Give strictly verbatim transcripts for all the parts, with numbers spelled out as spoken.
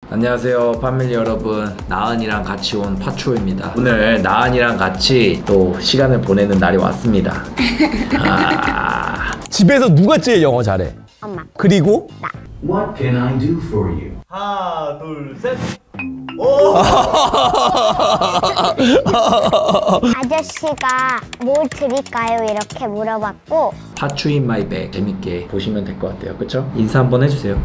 안녕하세요 파밀리 여러분, 나은이랑 같이 온 파초입니다. 오늘 나은이랑 같이 또 시간을 보내는 날이 왔습니다. 아... 집에서 누가 제일 영어 잘해? 엄마. 그리고 나. What can I do for you? 하나 둘 셋. 오! 아저씨가 뭘 드릴까요? 이렇게 물어봤고 파추 인 마이 백 재밌게 보시면 될 것 같아요. 그쵸? 인사 한번 해주세요.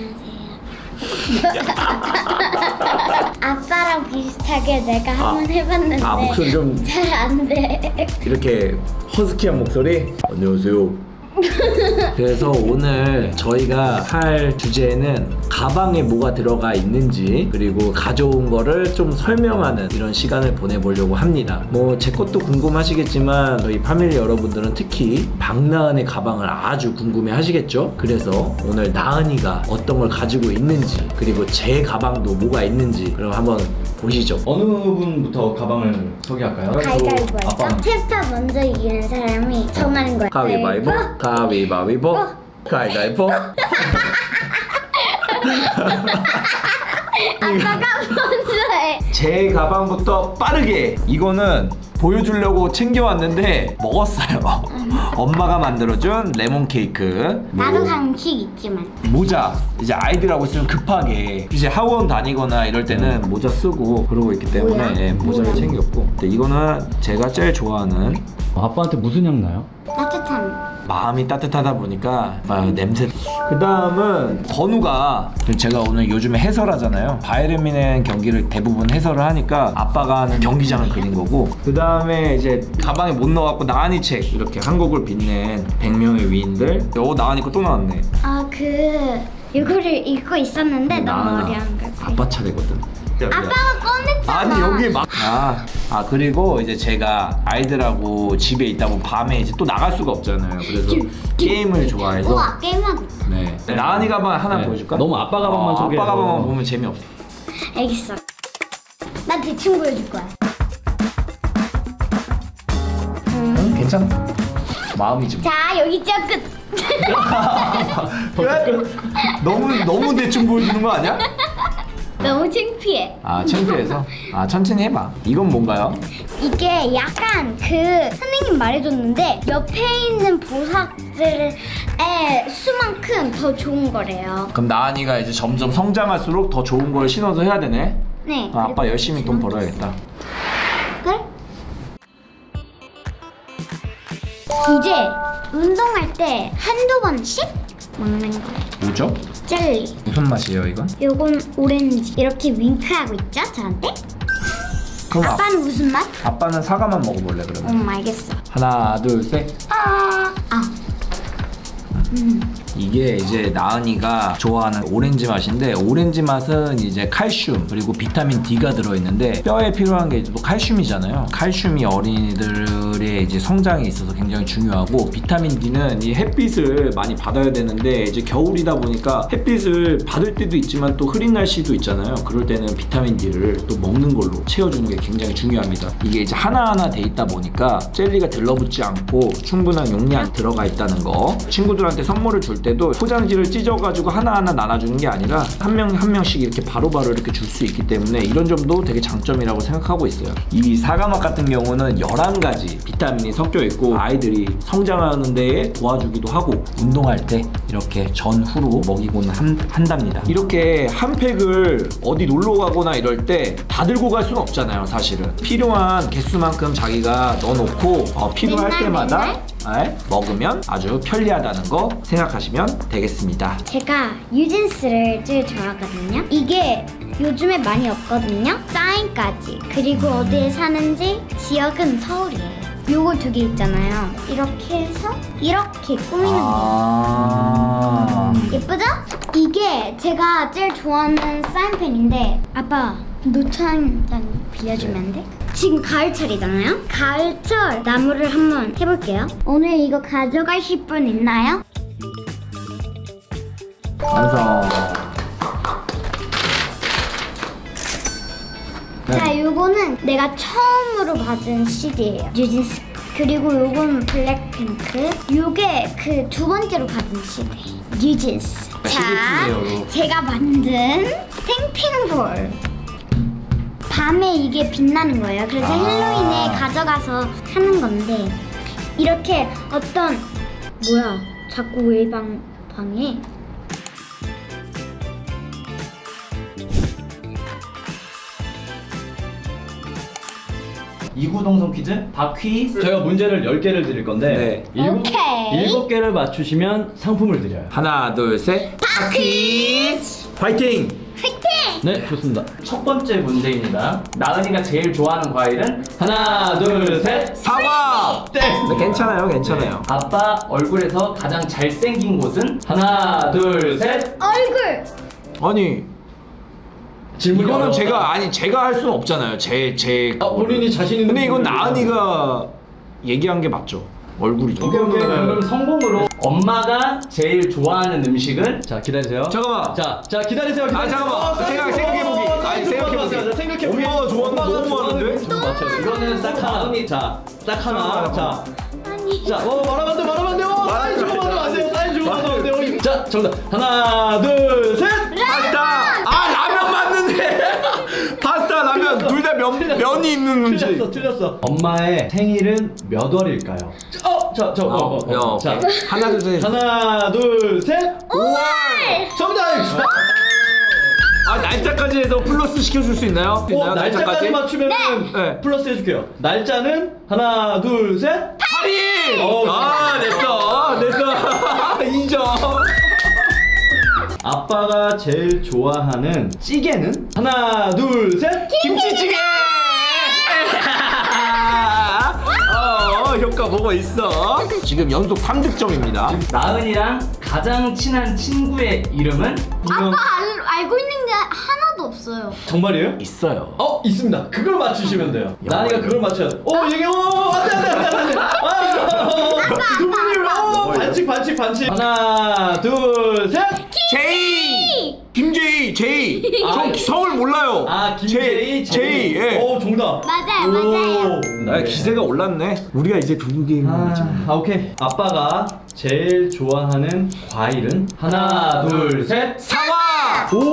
아빠랑 비슷하게 내가 한번 해봤는데 아, 목소리 좀 잘 안 돼. 이렇게 허스키한 목소리? 안녕하세요. 그래서 오늘 저희가 할 주제는 가방에 뭐가 들어가 있는지, 그리고 가져온 거를 좀 설명하는 이런 시간을 보내보려고 합니다. 뭐 제 것도 궁금하시겠지만 저희 파밀리 여러분들은 특히 박나은의 가방을 아주 궁금해 하시겠죠? 그래서 오늘 나은이가 어떤 걸 가지고 있는지, 그리고 제 가방도 뭐가 있는지 그럼 한번 보시죠. 어느 분부터 가방을 소개할까요? 가위바위보 아빠. 할까? 챕터 먼저 이기는 사람이 정하는 거야. 가위바위보? 가위바위보? 가위바위보? 아빠가 먼저 해. 제 가방부터 빠르게. 이거는 보여주려고 챙겨왔는데 먹었어요. 엄마가 만들어준 레몬 케이크. 나도 뭐 간식 있지만. 모자, 이제 아이들하고 있으면 급하게 이제 학원 다니거나 이럴 때는 모자 쓰고 그러고 있기 때문에 뭐야? 예, 모자를 뭐야? 챙겼고. 근데 이거는 제가 제일 좋아하는, 아빠한테 무슨 향 나요? 따뜻한. 마음이 따뜻하다 보니까 아, 냄새. 그 다음은 건우가, 제가 오늘 요즘에 해설하잖아요. 바이에른 경기를 대부분 해설을 하니까 아빠가 하는 경기장을 그린 거고, 그 다음에 이제 가방에 못 넣어갖고 나은이 책, 이렇게 한국을 빛낸 백 명의 위인들. 어, 나은이 거 또 나왔네. 아, 그 이거를 읽고 있었는데 너무 나은아, 어려운 거. 아빠 차례거든. 아빠가 꺼냈잖아. 아니 여기 막 아, 아 그리고 이제 제가 아이들하고 집에 있다 보면 밤에 이제 또 나갈 수가 없잖아요. 그래서 게임을 좋아해서. 우와, 게임하고 있다. 네. 나은이 가방 하나 네. 보여줄까? 너무 아빠 가방만 어, 소개해서. 아빠 가방만 보면 재미없어. 알겠어. 난 대충 보여줄 거야. 응, 괜찮아. 마음이지. 뭐. 자, 여기 저 끝. 왜? 너무 너무 대충 보여주는 거 아니야? 너무 창피해. 아 창피해서. 아 천천히 해봐. 이건 뭔가요? 이게 약간 그 선생님 말해줬는데 옆에 있는 보석들의 수만큼 더 좋은 거래요. 그럼 나은이가 이제 점점 성장할수록 더 좋은 걸 신어서 해야 되네. 네. 아, 아빠 열심히 돈 벌어야겠다. 그래? 이제 운동할 때 한두 번씩 먹는 거. 뭐죠? 젤리. 무슨 맛이에요 이건? 요건 오렌지. 이렇게 윙크하고 있죠, 저한테? 그럼 아빠는 무슨 맛? 아, 아빠는 사과만 먹어볼래 그러면. 음, 알겠어. 하나 둘 셋. 아, 아. 음. 이게 이제 나은이가 좋아하는 오렌지 맛인데, 오렌지 맛은 이제 칼슘 그리고 비타민 D가 들어있는데, 뼈에 필요한 게 또 칼슘이잖아요. 칼슘이 어린이들의 이제 성장에 있어서 굉장히 중요하고, 비타민 D는 이 햇빛을 많이 받아야 되는데 이제 겨울이다 보니까 햇빛을 받을 때도 있지만 또 흐린 날씨도 있잖아요. 그럴 때는 비타민 D를 또 먹는 걸로 채워주는 게 굉장히 중요합니다. 이게 이제 하나하나 돼 있다 보니까 젤리가 들러붙지 않고 충분한 용량이 들어가 있다는 거. 친구들한테 선물을 줄 때도 포장지를 찢어가지고 하나하나 나눠주는 게 아니라 한 명 한 명씩 이렇게 바로바로 이렇게 줄 수 있기 때문에 이런 점도 되게 장점이라고 생각하고 있어요. 이 사과맛 같은 경우는 열한 가지 비타민이 섞여 있고 아이들이 성장하는 데에 도와주기도 하고, 운동할 때 이렇게 전후로 먹이고는 한, 한답니다. 이렇게 한 팩을 어디 놀러 가거나 이럴 때 다 들고 갈 수는 없잖아요. 사실은 필요한 개수만큼 자기가 넣어놓고 어, 필요할 맨날, 때마다 맨날? 네, 먹으면 아주 편리하다는 거 생각하시면 되겠습니다. 제가 유진스를 제일 좋아하거든요. 이게 요즘에 많이 없거든요. 사인까지. 그리고 어디에 사는지 지역은 서울이에요. 요거 두 개 있잖아요. 이렇게 해서 이렇게 꾸미는 거예요. 아 예쁘죠? 이게 제가 제일 좋아하는 사인펜인데, 아빠 노트 한 장 빌려주면 안 돼? 지금 가을철이잖아요? 가을철 나무를 한번 해볼게요. 오늘 이거 가져가실 분 있나요? 완성. 네. 자, 요거는 내가 처음으로 받은 씨디예요. 뉴진스. 그리고 요거는 블랙핑크. 요게 그 두 번째로 받은 씨디. 뉴진스. 자, 씨디예요. 제가 만든 탱탱 컬. 밤에 이게 빛나는 거예요. 그래서 아. 헬로윈에 가져가서 하는 건데 이렇게 어떤 뭐야? 자꾸 왜 방 방에? 이구동성 퀴즈 바퀴. 저희가 문제를 열 개를 드릴 건데 네. 일곱, 오케이. 일곱 개를 맞추시면 상품을 드려요. 하나, 둘, 셋. 바퀴. 파이팅! 화이팅! 네, 좋습니다. 첫 번째 문제입니다. 나은이가 제일 좋아하는 과일은? 하나, 둘, 셋. 사과! 땡! 네, 괜찮아요, 괜찮아요. 아빠 얼굴에서 가장 잘생긴 곳은? 하나, 둘, 셋. 얼굴. 아니, 질문이 이거는 어려웠다. 제가 아니 제가 할 수는 없잖아요. 제 제. 아, 본인이 자신 있는. 근데 이건 부분을 나은이가 얘기한 게 맞죠? 얼굴이죠. 오케이 오케이. 그럼 성공으로 엄마가 제일 좋아하는 음식은? 자 기다리세요. 잠깐만. 자, 자 기다리세요. 아 잠깐만. 생각 생각해보기. 아니 생각해보기. 생각해보기. 엄마가 좋아하는 거 너무 많은데? 맞춰요. 이거는 딱 하나. 자, 딱 하나. 자, 아니. 자, 어 말하면 안 돼, 말하면 안 돼요. 사인 주고 받으면 안 돼요. 사인 주고 받으면 안 돼요. 자, 정답. 하나, 둘, 셋. 파스타. 아 라면 맞는데. 파스타 라면 둘 다 면 면이 있는 음식. 틀렸어, 틀렸어. 엄마의 생일은 몇 월일까요? 어, 자, 저, 어, 어, 야, 어. 자, 오케이. 하나 둘 셋. 하나, 둘, 셋. 오월. 정답. 아 날짜까지 해서 플러스 시켜줄 수 있나요? 어, 있나요? 날짜까지 맞추면은 네. 플러스 해줄게요. 날짜는 하나, 둘, 셋. 팔 일. 어, 아 됐어, 됐어. 인정. 아빠가 제일 좋아하는 찌개는? 하나, 둘, 셋. 김치찌개. 어, 효과 보고 있어. 지금 연속 삼 득점입니다. 나은이랑 가장 친한 친구의 이름은? 아빠 알, 알고 있는 게 하나도 없어요. 정말이에요? 있어요. 어, 있습니다. 그걸 맞추시면 돼요. 나은이가 그걸 맞춰야 돼. 어, 얘기, 어, 안 돼, 안 돼, 안 돼, 안 돼. 아, 누구님, 어, 반칙, 반칙, 반칙. 하나, 둘, 셋. 제이. 김제이, 제이. 아, 저 성을 몰라요. 아, 김제이, 제이. 제이. 예. 오, 정답. 맞아요, 맞아요. 아, 기세가 올랐네. 우리가 이제 두 개인 거지. 아, 오케이. 아빠가 제일 좋아하는 과일은? 하나, 둘, 셋. 사과. 오!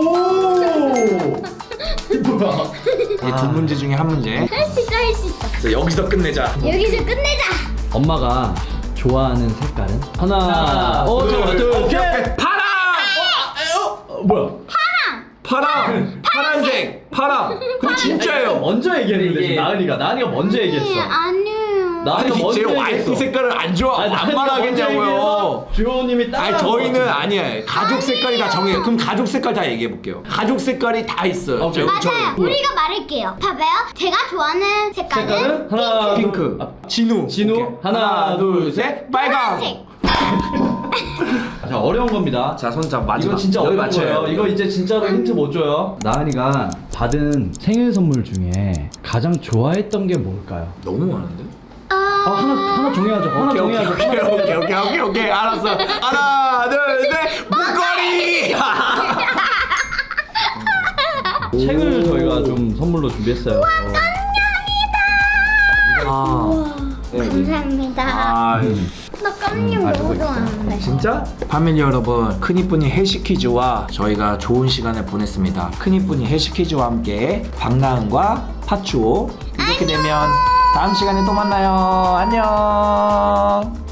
뭐야? 이제 두 문제 중에 한 문제. 할 수 있어, 할 수 있어. 자, 여기서 끝내자. 여기서 끝내자. 엄마가 좋아하는 색깔은? 하나, 하나, 어, 둘, 잠깐만, 둘, 오케이, 셋. 오케이. 파랑. 어, 뭐야? 파랑. 파란색. 파랑. 근데 진짜예요. 먼저 얘기했는데 이게- 지금 나은이가 나은이가 먼저 네, 얘기했어. 아니에요. 나은이가 아니 먼저 제 와이프 얘기했어. 색깔을 안 좋아. 아니, 안 나은이가 먼저 말하겠냐고요. 얘기해서 주호님이 따라. 아니 저희는 아니에요. 가족 색깔이 다 정해요. 그럼 가족 색깔 다 얘기해 볼게요. 가족 색깔이 다 있어요. 오케이. 저- 맞아요. 저희. 우리가 말할게요. 봐봐요. 제가 좋아하는 색깔은, 색깔은 하나, 핑크. 아, 진우. 진우. 오케이. 하나, 둘, 셋. 빨강. 파란색. 자, 어려운 겁니다. 자, 손잡 마지막. 이거 진짜 여기 어려운 맞춰요. 거예요. 이거 이제 진짜로 힌트 못 줘요. 나은이가 받은 생일 선물 중에 가장 좋아했던 게 뭘까요? 너무 많은데? 어... 아, 하나 하나 정해야죠. 하나 오케이, 정해야죠. 오케이, 오케이, 오케이, 오케이, 오케이, 오케이, 알았어. 하나, 둘, 셋. 목걸이. 책을 저희가 좀 선물로 준비했어요. 아, 네, 네. 감사합니다. 아, 나 깜냥 너무 좋아하는데. 진짜? 파밀리 여러분, 큰이쁜이 해시 퀴즈와 저희가 좋은 시간을 보냈습니다. 큰이쁜이 해시 퀴즈와 함께 박나은과 파추오 이렇게 되면 다음 시간에 또 만나요. 안녕.